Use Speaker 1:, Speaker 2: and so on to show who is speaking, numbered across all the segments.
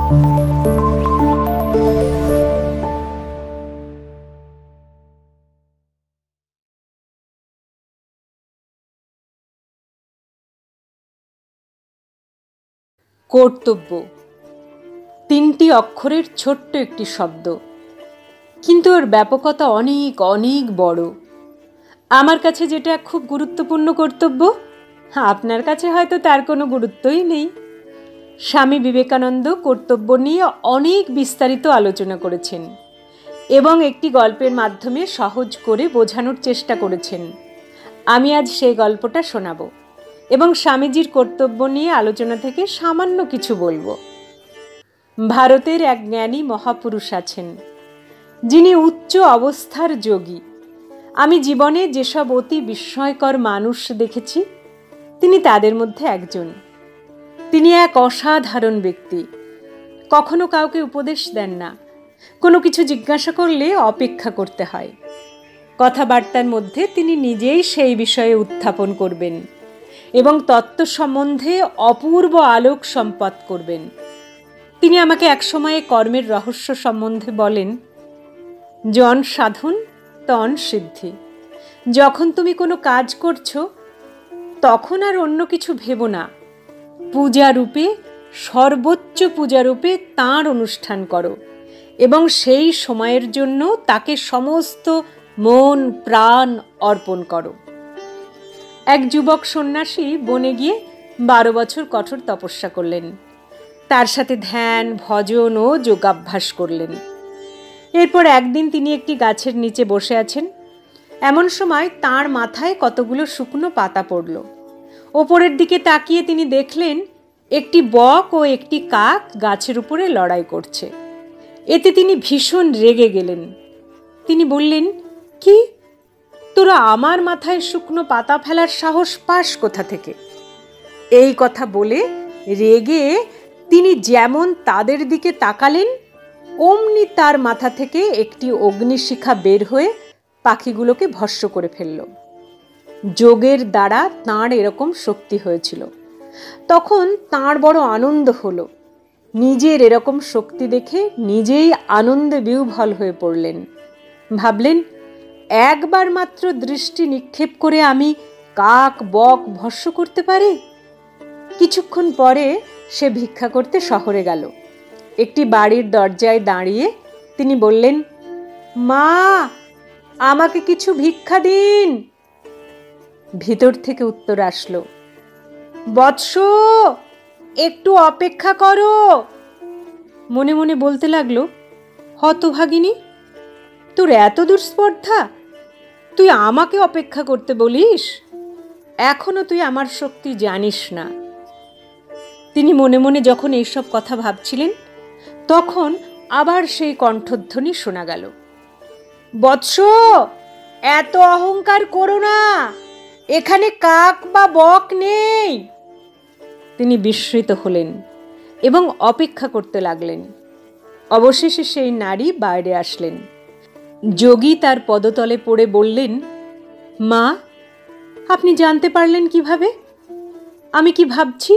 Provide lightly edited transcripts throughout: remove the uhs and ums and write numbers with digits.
Speaker 1: কর্তব্য তিনটি অক্ষরের ছোট্ট একটি শব্দ, কিন্তু ওর ব্যাপকতা অনেক অনেক বড়। আমার কাছে যেটা খুব গুরুত্বপূর্ণ কর্তব্য, আপনার কাছে হয়তো তার কোনো গুরুত্বই নেই। স্বামী বিবেকানন্দ কর্তব্য নিয়ে অনেক বিস্তারিত আলোচনা করেছেন এবং একটি গল্পের মাধ্যমে সহজ করে বোঝানোর চেষ্টা করেছেন। আমি আজ সেই গল্পটা শোনাব এবং স্বামীজির কর্তব্য নিয়ে আলোচনা থেকে সামান্য কিছু বলবো। ভারতের এক জ্ঞানী মহাপুরুষ আছেন, যিনি উচ্চ অবস্থার যোগী। আমি জীবনে যেসব অতি বিস্ময়কর মানুষ দেখেছি, তিনি তাদের মধ্যে একজন। তিনি এক অসাধারণ ব্যক্তি। কখনো কাউকে উপদেশ দেন না, কোনো কিছু জিজ্ঞাসা করলে অপেক্ষা করতে হয়। কথাবার্তার মধ্যে তিনি নিজেই সেই বিষয়ে উত্থাপন করবেন এবং তত্ত্ব সম্বন্ধে অপূর্ব আলোক সম্পাদ করবেন। তিনি আমাকে একসময়ে কর্মের রহস্য সম্বন্ধে বলেন, জন সাধন তন সিদ্ধি। যখন তুমি কোনো কাজ করছো, তখন আর অন্য কিছু ভেবো না। পূজারূপে, সর্বোচ্চ পূজারূপে তাঁর অনুষ্ঠান করো এবং সেই সময়ের জন্য তাকে সমস্ত মন প্রাণ অর্পণ করো। এক যুবক সন্ন্যাসী বনে গিয়ে 12 বছর কঠোর তপস্যা করলেন। তার সাথে ধ্যান, ভজন ও যোগাভ্যাস করলেন। এরপর একদিন তিনি একটি গাছের নিচে বসে আছেন। এমন সময় তাঁর মাথায় কতগুলো শুকনো পাতা পড়ল। ওপরের দিকে তাকিয়ে তিনি দেখলেন একটি বক ও একটি কাক গাছের উপরে লড়াই করছে। এতে তিনি ভীষণ রেগে গেলেন। তিনি বললেন, কি, তোরা আমার মাথায় শুকনো পাতা ফেলার সাহস পাস কোথা থেকে? এই কথা বলে রেগে তিনি যেমন তাদের দিকে তাকালেন, অমনি তার মাথা থেকে একটি অগ্নিশিখা বের হয়ে পাখিগুলোকে ভস্ম করে ফেলল। যোগের দ্বারা তাঁর এরকম শক্তি হয়েছিল। তখন তাঁর বড় আনন্দ হলো। নিজের এরকম শক্তি দেখে নিজেই আনন্দে বিহ্বল হয়ে পড়লেন। ভাবলেন, একবার মাত্র দৃষ্টি নিক্ষেপ করে আমি কাক বক ভস্ম করতে পারি। কিছুক্ষণ পরে সে ভিক্ষা করতে শহরে গেল। একটি বাড়ির দরজায় দাঁড়িয়ে তিনি বললেন, মা, আমাকে কিছু ভিক্ষা দিন। ভিতর থেকে উত্তর আসলো, বৎস, একটু অপেক্ষা করো। মনে মনে বলতে লাগলো, হতভাগিনী, তোর এত দুঃস্পর্ধা, তুই আমাকে অপেক্ষা করতে বলিস? এখনো তুই আমার শক্তি জানিস না। তিনি মনে মনে যখন এইসব কথা ভাবছিলেন, তখন আবার সেই কণ্ঠধ্বনি শোনা গেল, বৎস, এত অহংকার করো না, এখানে কাক বা বক নেই। তিনি বিস্মিত হলেন এবং অপেক্ষা করতে লাগলেন। অবশেষে সেই নারী বাইরে আসলেন। যোগী তার পদতলে পড়ে বললেন, মা, আপনি জানতে পারলেন কিভাবে আমি কি ভাবছি?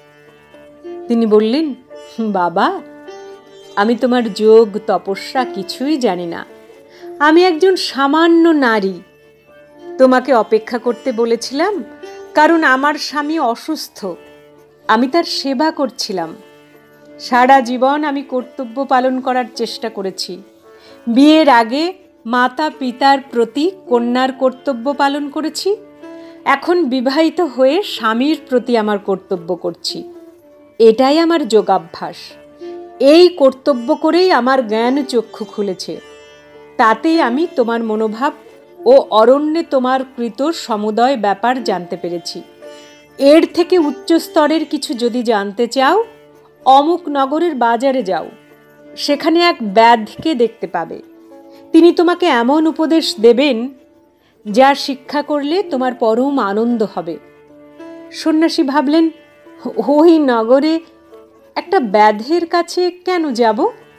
Speaker 1: তিনি বললেন, বাবা, আমি তোমার যোগ তপস্যা কিছুই জানি না। আমি একজন সামান্য নারী। তোমাকে অপেক্ষা করতে বলেছিলাম কারণ আমার স্বামী অসুস্থ। আমি তার সেবা করছিলাম। সারা জীবন আমি কর্তব্য পালন করার চেষ্টা করেছি। বিয়ের আগে মাতা পিতার প্রতি কন্যার কর্তব্য পালন করেছি। এখন বিবাহিত হয়ে স্বামীর প্রতি আমার কর্তব্য করছি। এটাই আমার যোগাভ্যাস। এই কর্তব্য করেই আমার জ্ঞান চক্ষু খুলেছে। তাতেই আমি তোমার মনোভাব ও অরণ্যে তোমার কৃত সমুদয় ব্যাপার জানতে পেরেছি। এর থেকে উচ্চ স্তরের কিছু যদি জানতে চাও, অমুক নগরের বাজারে যাও। সেখানে এক ব্যাধকে দেখতে পাবে। তিনি তোমাকে এমন উপদেশ দেবেন যা শিক্ষা করলে তোমার পরম আনন্দ হবে। সন্ন্যাসী ভাবলেন, ওই নগরে একটা ব্যাধের কাছে কেন যাব?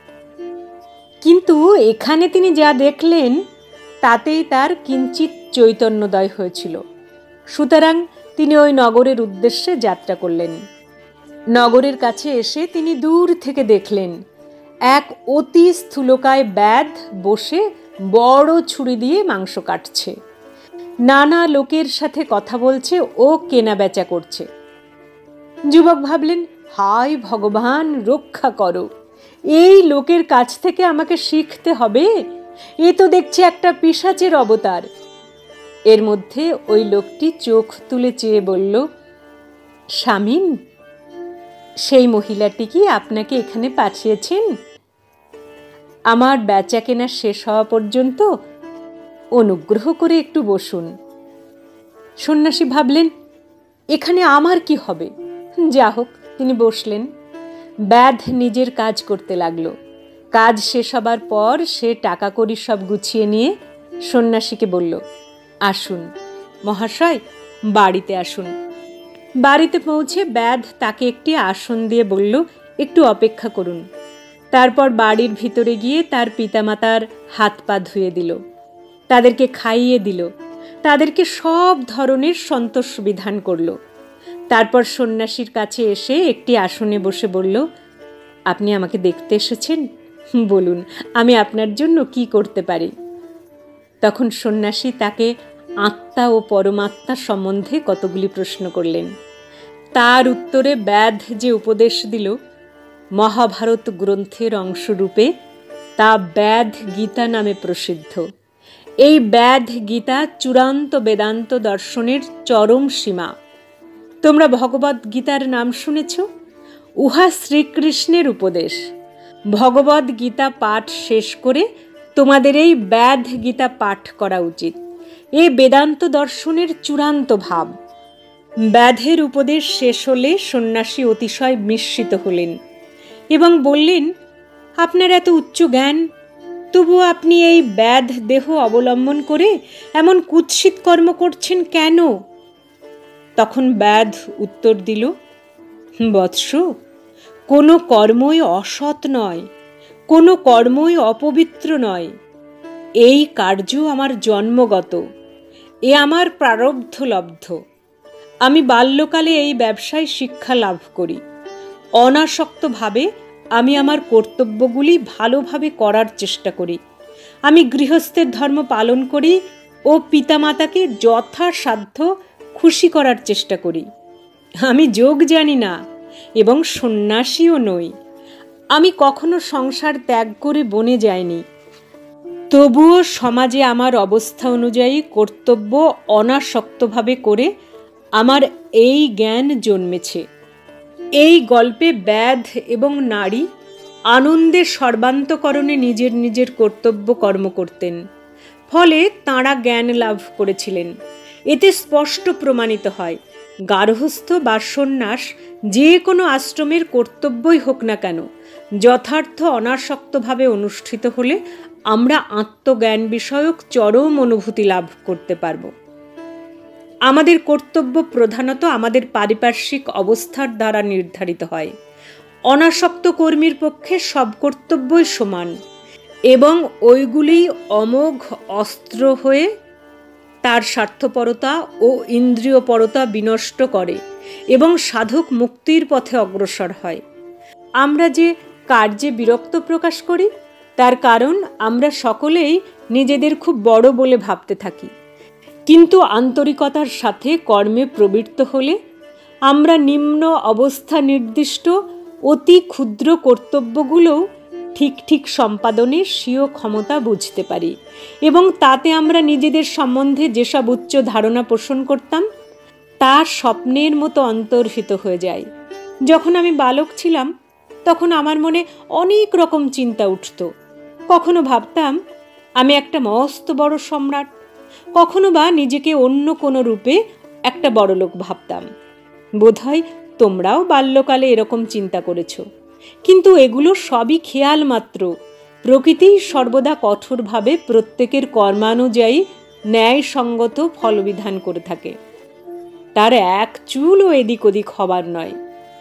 Speaker 1: কিন্তু এখানে তিনি যা দেখলেন তাতেই তার কিঞ্চিত চৈতন্যোদয় হয়েছিল। সুতরাং তিনি ওই নগরের উদ্দেশ্যে যাত্রা করলেন। নগরের কাছে এসে তিনি দূর থেকে দেখলেন এক অতি স্থূলকায় ব্যাধ বসে বড় ছুরি দিয়ে মাংস কাটছে, নানা লোকের সাথে কথা বলছে ও কেনা বেচা করছে। যুবক ভাবলেন, হায় ভগবান, রক্ষা করো, এই লোকের কাছ থেকে আমাকে শিখতে হবে, এ তো দেখছি একটা পিশাচের অবতার। এর মধ্যে ওই লোকটি চোখ তুলে চেয়ে বলল, স্বামীন, সেই মহিলাটি কি আপনাকে এখানে পাঠিয়েছেন? আমার বেচা কেনা শেষ হওয়া পর্যন্ত অনুগ্রহ করে একটু বসুন। সন্ন্যাসী ভাবলেন, এখানে আমার কি হবে? যা হোক, তিনি বসলেন। ব্যাধ নিজের কাজ করতে লাগলো। কাজ শেষ হবার পর সে টাকা কড়ি সব গুছিয়ে নিয়ে সন্ন্যাসীকে বলল, আসুন মহাশয়, বাড়িতে আসুন। বাড়িতে পৌঁছে ব্যাধ তাকে একটি আসন দিয়ে বলল, একটু অপেক্ষা করুন। তারপর বাড়ির ভিতরে গিয়ে তার পিতামাতার হাত পা ধুয়ে দিল, তাদেরকে খাইয়ে দিল, তাদেরকে সব ধরনের সন্তোষ বিধান করল। তারপর সন্ন্যাসীর কাছে এসে একটি আসনে বসে বলল, আপনি আমাকে দেখতে এসেছেন, বলুন আমি আপনার জন্য কি করতে পারি? তখন সন্ন্যাসী তাকে আত্মা ও পরমাত্মা সম্বন্ধে কতগুলি প্রশ্ন করলেন। তার উত্তরে ব্যাধ যে উপদেশ দিল মহাভারত গ্রন্থের অংশরূপে, তা ব্যাধ গীতা নামে প্রসিদ্ধ। এই ব্যাধ গীতা চূড়ান্ত বেদান্ত দর্শনের চরম সীমা। তোমরা ভগবদ গীতার নাম শুনেছ? উহা শ্রীকৃষ্ণের উপদেশ। ভগবদ গীতা পাঠ শেষ করে তোমাদের এই ব্যাধ গীতা পাঠ করা উচিত। এ বেদান্ত দর্শনের চূড়ান্ত ভাব। ব্যাধের উপদেশ শেষ হলে সন্ন্যাসী অতিশয় বিস্মিত হলেন এবং বললেন, আপনার এত উচ্চ জ্ঞান, তবুও আপনি এই ব্যাধ দেহ অবলম্বন করে এমন কুৎসিত কর্ম করছেন কেন? তখন ব্যাধ উত্তর দিল, বৎস, কোনো কর্মই অসৎ নয়, কোনো কর্মই অপবিত্র নয়। এই কার্য আমার জন্মগত, এ আমার প্রারব্ধ লব্ধ। আমি বাল্যকালে এই ব্যবসায় শিক্ষা লাভ করি। অনাসক্তভাবে আমি আমার কর্তব্যগুলি ভালোভাবে করার চেষ্টা করি। আমি গৃহস্থের ধর্ম পালন করি ও পিতামাতাকে যথাসাধ্য খুশি করার চেষ্টা করি। আমি যোগ জানি না এবং সন্ন্যাসীও নই। আমি কখনো সংসার ত্যাগ করে বনে যাইনি। তবুও সমাজে আমার অবস্থা অনুযায়ী কর্তব্য অনাসক্তভাবে করে আমার এই জ্ঞান জন্মেছে। এই গল্পে ব্যাধ এবং নারী আনন্দে সর্বান্তকরণে নিজের নিজের কর্তব্য কর্ম করতেন, ফলে তাঁরা জ্ঞান লাভ করেছিলেন। এতে স্পষ্ট প্রমাণিত হয়, গার্হস্থ্য বা সন্ন্যাস যে কোনো আশ্রমের কর্তব্যই হোক না কেন, যথার্থ অনাসক্তভাবে অনুষ্ঠিত হলে আমরা আত্মজ্ঞান বিষয়ক চরম অনুভূতি লাভ করতে পারব। আমাদের কর্তব্য প্রধানত আমাদের পারিপার্শ্বিক অবস্থার দ্বারা নির্ধারিত হয়। অনাসক্ত কর্মীর পক্ষে সব কর্তব্যই সমান এবং ওইগুলি অমোঘ অস্ত্র হয়ে তার স্বার্থপরতা ও ইন্দ্রিয়পরতা বিনষ্ট করে এবং সাধক মুক্তির পথে অগ্রসর হয়। আমরা যে কার্যে বিরক্ত প্রকাশ করি তার কারণ আমরা সকলেই নিজেদের খুব বড় বলে ভাবতে থাকি, কিন্তু আন্তরিকতার সাথে কর্মে প্রবৃত্ত হলে আমরা নিম্ন অবস্থা নির্দিষ্ট অতি ক্ষুদ্র কর্তব্যগুলোও ঠিক ঠিক সম্পাদনের স্বীয় ক্ষমতা বুঝতে পারি এবং তাতে আমরা নিজেদের সম্বন্ধে যেসব উচ্চ ধারণা পোষণ করতাম তা স্বপ্নের মতো অন্তর্হিত হয়ে যায়। যখন আমি বালক ছিলাম তখন আমার মনে অনেক রকম চিন্তা উঠত। কখনো ভাবতাম আমি একটা মস্ত বড় সম্রাট, কখনো বা নিজেকে অন্য কোনো রূপে একটা বড়লোক ভাবতাম। বোধহয় তোমরাও বাল্যকালে এরকম চিন্তা করেছ, কিন্তু এগুলো সবই খেয়াল মাত্র। প্রকৃতি সর্বদা কঠোরভাবে প্রত্যেকের কর্মানুযায়ী ন্যায়সঙ্গত ফলবিধান করে থাকে, তার এক চুলও এদিক ওদিক হবার নয়।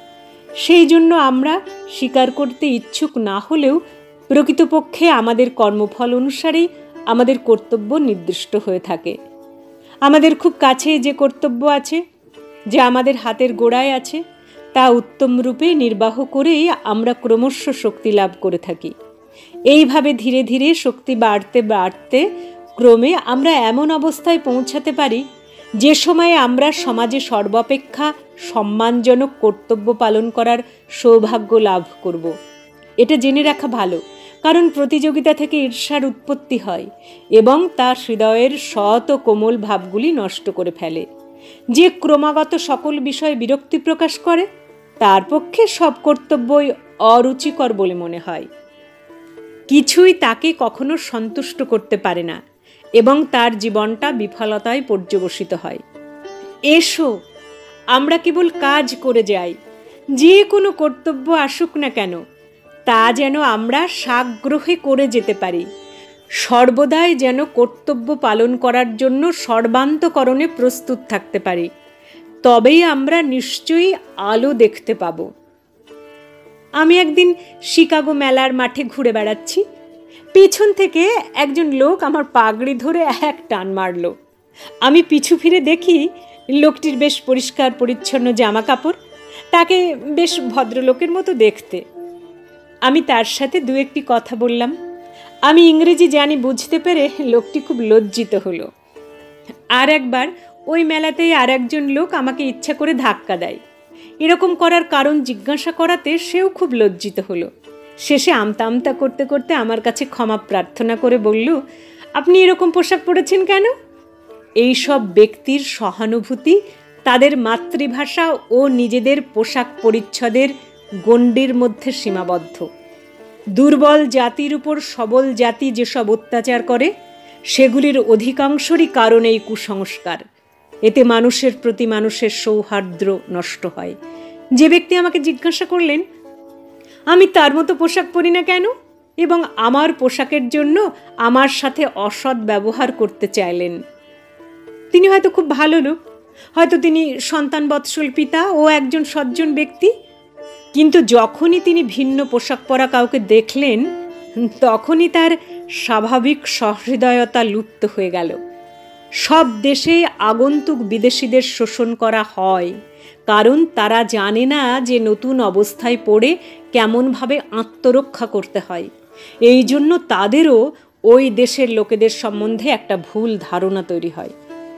Speaker 1: সেই জন্য আমরা স্বীকার করতে ইচ্ছুক না হলেও প্রকৃতপক্ষে আমাদের কর্মফল অনুসারেই আমাদের কর্তব্য নির্দিষ্ট হয়ে থাকে। আমাদের খুব কাছে যে কর্তব্য আছে, যে আমাদের হাতের গোড়ায় আছে, তা উত্তম রূপে নির্বাহ করেই আমরা ক্রমশ শক্তি লাভ করে থাকি। এইভাবে ধীরে ধীরে শক্তি বাড়তে বাড়তে ক্রমে আমরা এমন অবস্থায় পৌঁছাতে পারি যে সময়ে আমরা সমাজে সর্বাপেক্ষা সম্মানজনক কর্তব্য পালন করার সৌভাগ্য লাভ করব। এটা জেনে রাখা ভালো, কারণ প্রতিযোগিতা থেকে ঈর্ষার উৎপত্তি হয় এবং তা হৃদয়ের সৎ ও কোমল ভাবগুলি নষ্ট করে ফেলে। যে ক্রমাগত সকল বিষয়ে বিরক্তি প্রকাশ করে তার পক্ষে সব কর্তব্যই অরুচিকর বলে মনে হয়। কিছুই তাকে কখনো সন্তুষ্ট করতে পারে না এবং তার জীবনটা বিফলতায় পর্যবসিত হয়। এসো, আমরা কেবল কাজ করে যাই। যে কোনো কর্তব্য আসুক না কেন তা যেন আমরা সাগ্রহে করে যেতে পারি। সর্বদাই যেন কর্তব্য পালন করার জন্য সর্বান্তকরণে প্রস্তুত থাকতে পারি। তবেই আমরা নিশ্চয়ই আলো দেখতে পাব। আমি একদিন শিকাগো মেলার মাঠে ঘুরে বেড়াচ্ছি। পিছন থেকে একজন লোক আমার পাগড়ি ধরে এক টান মারল। আমি পিছু ফিরে দেখি লোকটির বেশ পরিষ্কার পরিচ্ছন্ন জামা কাপড়, তাকে বেশ ভদ্রলোকের মতো দেখতে। আমি তার সাথে দু একটি কথা বললাম। আমি ইংরেজি জানি বুঝতে পেরে লোকটি খুব লজ্জিত হলো। আর একবার ওই মেলাতেই আর একজন লোক আমাকে ইচ্ছা করে ধাক্কা দেয়। এরকম করার কারণ জিজ্ঞাসা করাতে সেও খুব লজ্জিত হলো। শেষে আমতা আমতা করতে করতে আমার কাছে ক্ষমা প্রার্থনা করে বলল, আপনি এরকম পোশাক পরেছেন কেন? এই সব ব্যক্তির সহানুভূতি তাদের মাতৃভাষা ও নিজেদের পোশাক পরিচ্ছদের গণ্ডির মধ্যে সীমাবদ্ধ। দুর্বল জাতির উপর সবল জাতি যেসব অত্যাচার করে সেগুলির অধিকাংশরই কারণ এই কুসংস্কার। এতে মানুষের প্রতি মানুষের সৌহার্দ্য নষ্ট হয়। যে ব্যক্তি আমাকে জিজ্ঞাসা করলেন আমি তার মতো পোশাক পরি না কেন এবং আমার পোশাকের জন্য আমার সাথে অসৎ ব্যবহার করতে চাইলেন, তিনি হয়তো খুব ভালো লোক, হয়তো তিনি সন্তান বৎসল পিতা ও একজন সজ্জন ব্যক্তি, কিন্তু যখনই তিনি ভিন্ন পোশাক পরা কাউকে দেখলেন তখনই তার স্বাভাবিক সহৃদয়তা লুপ্ত হয়ে গেল। সব দেশে আগন্তুক বিদেশিদের শোষণ করা হয়, কারণ তারা জানে না যে নতুন অবস্থায় পড়ে কেমনভাবে আত্মরক্ষা করতে হয়। এই জন্য তাদেরও ওই দেশের লোকেদের সম্বন্ধে একটা ভুল ধারণা তৈরি হয়।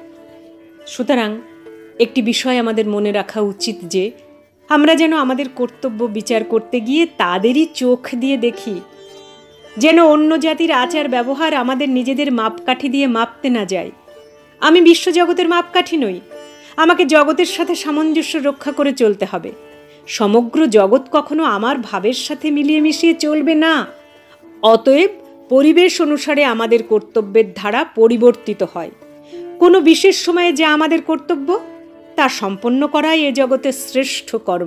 Speaker 1: সুতরাং একটি বিষয় আমাদের মনে রাখা উচিত যে আমরা যেন আমাদের কর্তব্য বিচার করতে গিয়ে তাদেরই চোখ দিয়ে দেখি, যেন অন্য জাতির আচার ব্যবহার আমাদের নিজেদের মাপকাঠি দিয়ে মাপতে না যায়। আমি বিশ্বজগতের মাপকাঠি নই, আমাকে জগতের সাথে সামঞ্জস্য রক্ষা করে চলতে হবে। সমগ্র জগৎ কখনো আমার ভাবের সাথে মিলিয়ে মিশিয়ে চলবে না। অতএব পরিবেশ অনুসারে আমাদের কর্তব্যের ধারা পরিবর্তিত হয়। কোনো বিশেষ সময়ে যা আমাদের কর্তব্য তা সম্পন্ন করাই এ জগতের শ্রেষ্ঠ কর্ম।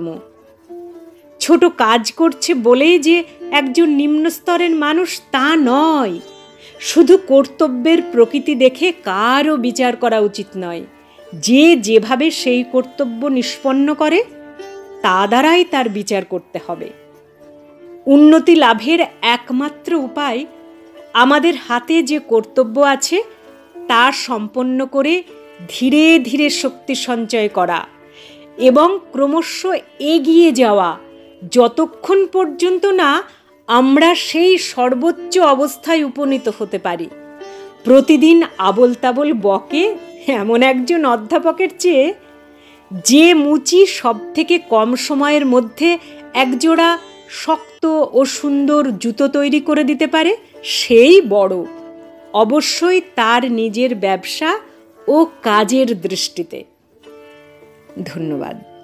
Speaker 1: ছোট কাজ করছে বলেই যে একজন নিম্ন স্তরের মানুষ তা নয়। শুধু কর্তব্যের প্রকৃতি দেখে কারও বিচার করা উচিত নয়। যে যেভাবে সেই কর্তব্য নিষ্পন্ন করে তা দ্বারাই তার বিচার করতে হবে। উন্নতি লাভের একমাত্র উপায় আমাদের হাতে যে কর্তব্য আছে তা সম্পন্ন করে ধীরে ধীরে শক্তি সঞ্চয় করা এবং ক্রমশ এগিয়ে যাওয়া, যতক্ষণ পর্যন্ত না আমরা সেই সর্বোচ্চ অবস্থায় উপনীত হতে পারি। প্রতিদিন আবোল তাবোল বকে এমন একজন অধ্যাপকের চেয়ে যে মুচি সব থেকে কম সময়ের মধ্যে একজোড়া শক্ত ও সুন্দর জুতো তৈরি করে দিতে পারে সেই বড়, অবশ্যই তার নিজের ব্যবসা ও কাজের দৃষ্টিতে। ধন্যবাদ।